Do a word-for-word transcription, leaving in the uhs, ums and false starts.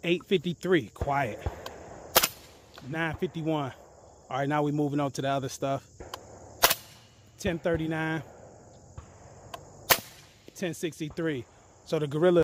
eight fifty-three, quiet. nine fifty-one. All right, now we're moving on to the other stuff. ten thirty-nine. ten sixty-three. So the gorilla